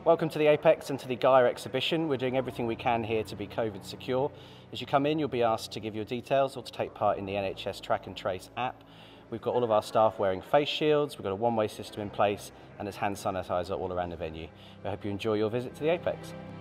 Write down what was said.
Welcome to the Apex and to the GAIA exhibition. We're doing everything we can here to be COVID secure. As you come in, you'll be asked to give your details or to take part in the NHS Track and Trace app. We've got all of our staff wearing face shields, we've got a one-way system in place, and there's hand sanitizer all around the venue. I hope you enjoy your visit to the Apex.